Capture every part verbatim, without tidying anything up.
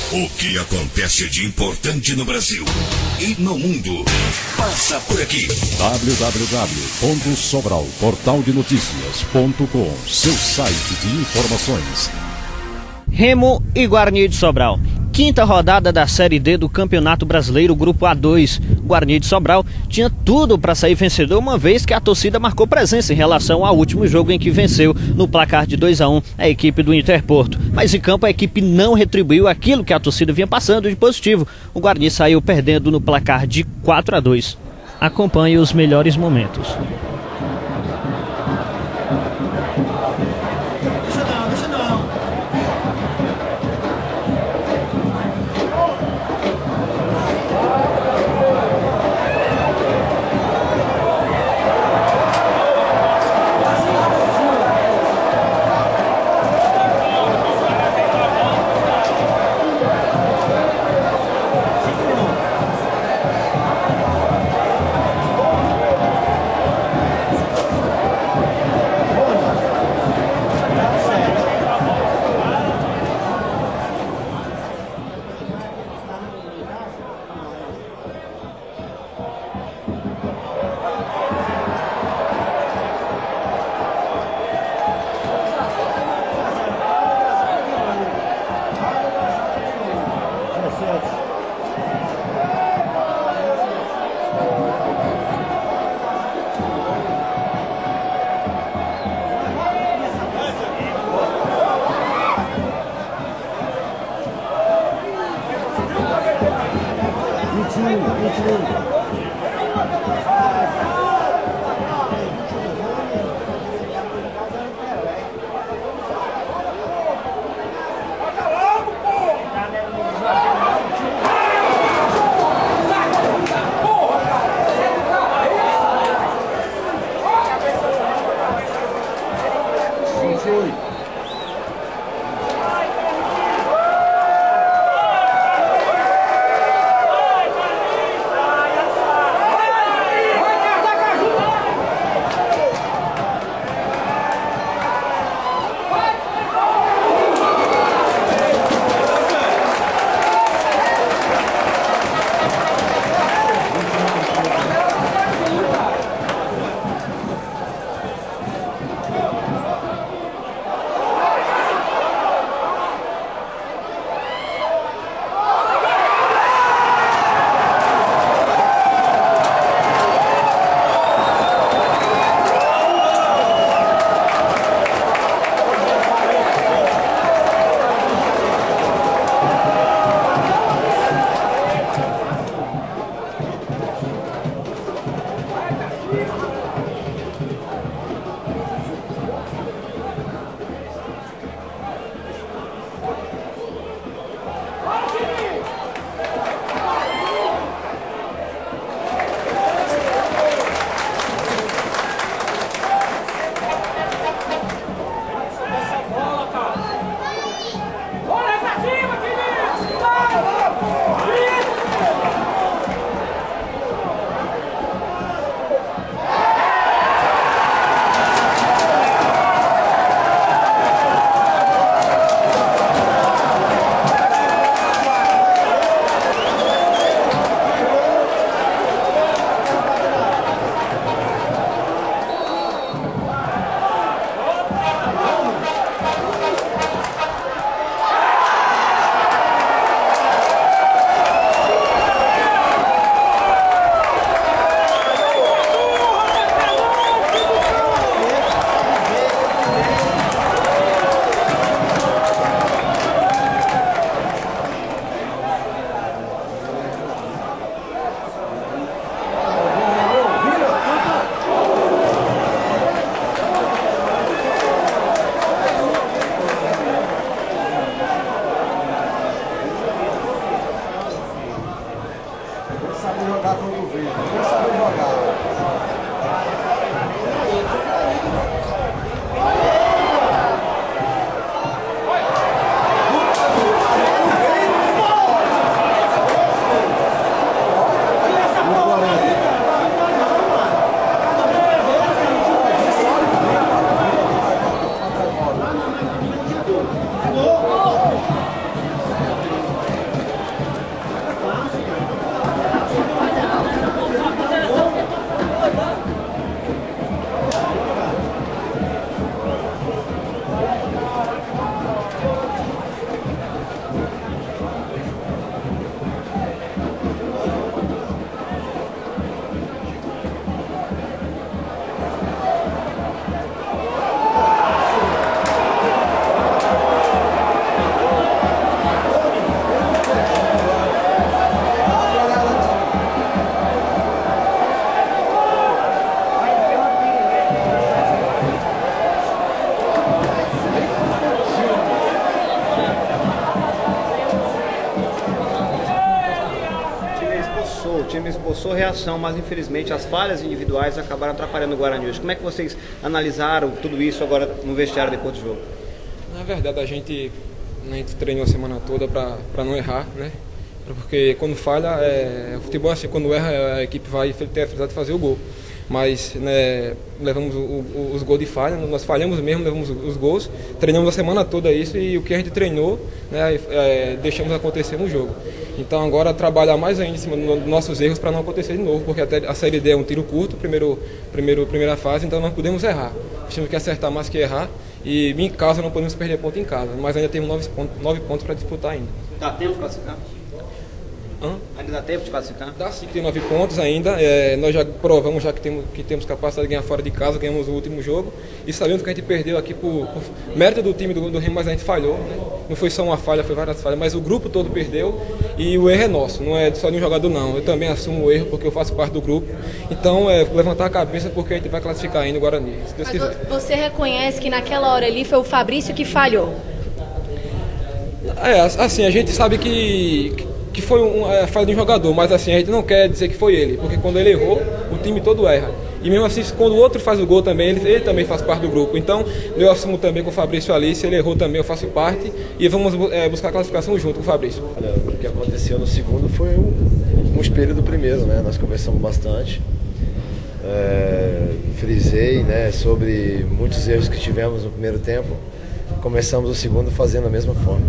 O que acontece de importante no Brasil e no mundo passa por aqui. w w w ponto sobral portal de notícias ponto com, seu site de informações. Remo e Guarani de Sobral. Quinta rodada da Série D do Campeonato Brasileiro, Grupo A dois. Guarani de Sobral tinha tudo para sair vencedor, uma vez que a torcida marcou presença em relação ao último jogo em que venceu no placar de dois a um a equipe do Interporto. Mas em campo a equipe não retribuiu aquilo que a torcida vinha passando de positivo. O Guarani saiu perdendo no placar de quatro a dois. Acompanhe os melhores momentos. time esboçou reação, mas infelizmente as falhas individuais acabaram atrapalhando o Guarani hoje. Como é que vocês analisaram tudo isso agora no vestiário depois do jogo? Na verdade, a gente, a gente treinou a semana toda para não errar, né? Porque quando falha, é, o futebol assim, quando erra, a equipe vai ter a felicidade de fazer o gol. Mas né, levamos o, o, os gols de falha, nós falhamos mesmo, levamos os gols, treinamos a semana toda isso e o que a gente treinou, né, é, deixamos acontecer no jogo. Então agora trabalhar mais ainda em cima dos nossos erros para não acontecer de novo, porque até a Série D é um tiro curto, primeiro, primeiro, primeira fase, então não podemos errar. Temos que acertar mais que errar e em casa não podemos perder ponto em casa, mas ainda temos nove pontos, nove pontos para disputar ainda. Dá tempo para classificar? Hã? Ainda dá tempo de classificar? Dá sim, tem nove pontos ainda. É, nós já provamos já que temos, que temos capacidade de ganhar fora de casa, ganhamos o último jogo. E sabemos que a gente perdeu aqui por, por mérito do time do, do Remo, mas a gente falhou. Né? Não foi só uma falha, foi várias falhas, mas o grupo todo perdeu e o erro é nosso, não é só de um jogador não. Eu também assumo o erro porque eu faço parte do grupo. Então é levantar a cabeça porque a gente vai classificar ainda o Guarani, se Deus mas quiser. Você reconhece que naquela hora ali foi o Fabrício que falhou? É, assim, a gente sabe que... que foi uma é, falha de um jogador, mas assim, a gente não quer dizer que foi ele, porque quando ele errou, o time todo erra. E mesmo assim, quando o outro faz o gol também, ele, ele também faz parte do grupo. Então, eu assumo também com o Fabrício ali, se ele errou também, eu faço parte, e vamos é, buscar a classificação junto com o Fabrício. Olha, o que aconteceu no segundo foi um, um espelho do primeiro, né? Nós conversamos bastante, é, frisei, né, sobre muitos erros que tivemos no primeiro tempo, começamos o segundo fazendo a mesma forma.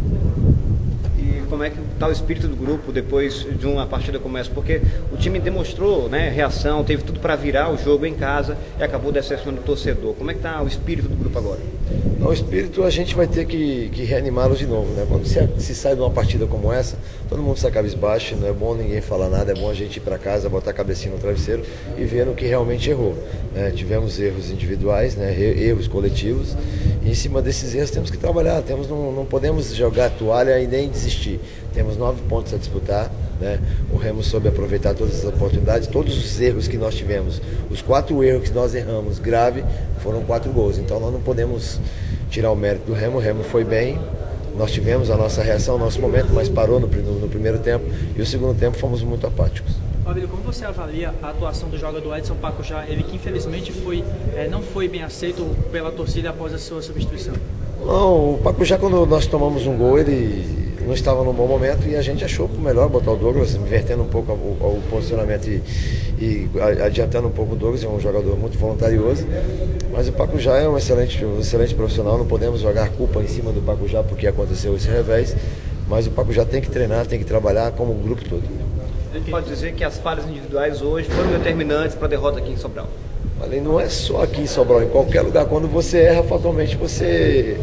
Como é que está o espírito do grupo depois de uma partida como essa? Porque o time demonstrou, né, reação, teve tudo para virar o jogo em casa e acabou decepcionando o torcedor. Como é que está o espírito do grupo agora? Não, o espírito a gente vai ter que, que reanimá-los de novo, né? Quando se, se sai de uma partida como essa, todo mundo sai cabisbaixo, não é bom ninguém falar nada, é bom a gente ir para casa, botar a cabecinha no travesseiro e ver no que realmente errou. Né? Tivemos erros individuais, né? Erros coletivos, e em cima desses erros temos que trabalhar, temos, não, não podemos jogar a toalha e nem desistir. Temos nove pontos a disputar, né? O Remo soube aproveitar todas as oportunidades, todos os erros que nós tivemos, os quatro erros que nós erramos grave, foram quatro gols. Então nós não podemos tirar o mérito do Remo, o Remo foi bem, nós tivemos a nossa reação, o nosso momento, mas parou no, no, no primeiro tempo e o segundo tempo fomos muito apáticos. Fabrício, como você avalia a atuação do jogador Edson Pacujá, ele que infelizmente foi, é, não foi bem aceito pela torcida após a sua substituição? Não, o Pacujá, quando nós tomamos um gol, ele não estava num bom momento e a gente achou melhor botar o Douglas, invertendo um pouco o, o posicionamento e, e adiantando um pouco o Douglas, é um jogador muito voluntarioso, mas o Pacujá é um excelente, um excelente profissional, não podemos jogar culpa em cima do Pacujá porque aconteceu esse revés, mas o Pacujá tem que treinar, tem que trabalhar como o grupo todo. A gente pode dizer que as falhas individuais hoje foram determinantes para a derrota aqui em Sobral. Mas não é só aqui em Sobral, em qualquer lugar, quando você erra, fatalmente você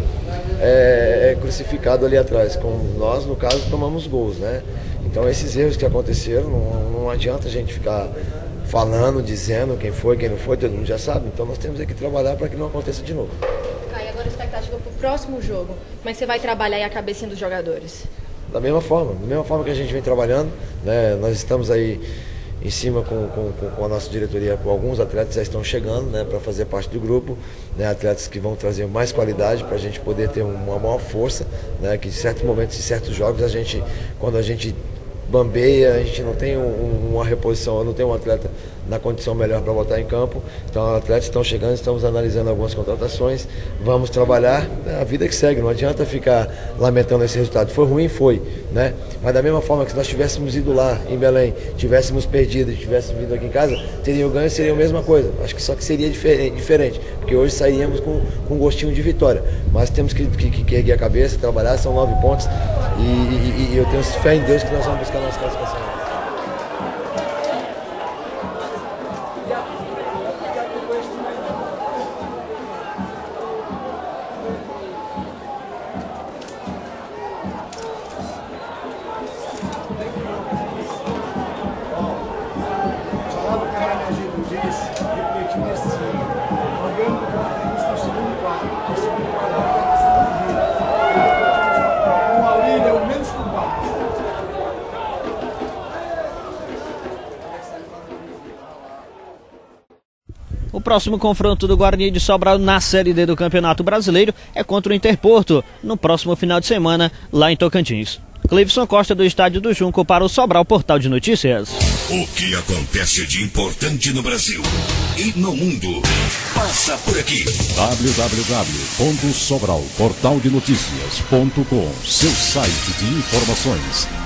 é, é crucificado ali atrás. Como nós, no caso, tomamos gols, né? Então esses erros que aconteceram, não, não adianta a gente ficar falando, dizendo quem foi, quem não foi, todo mundo já sabe. Então nós temos que trabalhar para que não aconteça de novo. Ah, e agora a expectativa para o próximo jogo, como é que você vai trabalhar aí a cabecinha dos jogadores? Da mesma forma, da mesma forma que a gente vem trabalhando, né? Nós estamos aí em cima com, com, com a nossa diretoria, com alguns atletas já estão chegando, né, para fazer parte do grupo, né, atletas que vão trazer mais qualidade para a gente poder ter uma maior força, né, que em certos momentos, em certos jogos, a gente, quando a gente bambeia, a gente não tem um, uma reposição, não tem um atleta na condição melhor para botar em campo. Então, os atletas estão chegando, estamos analisando algumas contratações, vamos trabalhar, né, a vida que segue, não adianta ficar lamentando esse resultado. Foi ruim, foi, né? Mas da mesma forma que se nós tivéssemos ido lá em Belém, tivéssemos perdido e tivéssemos vindo aqui em casa, teria o ganho, seria a mesma coisa. Acho que só que seria diferente, diferente porque hoje sairíamos com, com um gostinho de vitória. Mas temos que, que, que erguer a cabeça, trabalhar, são nove pontos e, e, e eu tenho fé em Deus que nós vamos buscar a nossa classificação. O próximo confronto do Guarani de Sobral na Série D do Campeonato Brasileiro é contra o Interporto, no próximo final de semana, lá em Tocantins. Cleivson Costa, do Estádio do Junco, para o Sobral Portal de Notícias. O que acontece de importante no Brasil e no mundo passa por aqui. w w w ponto sobral portal de notícias ponto com, seu site de informações.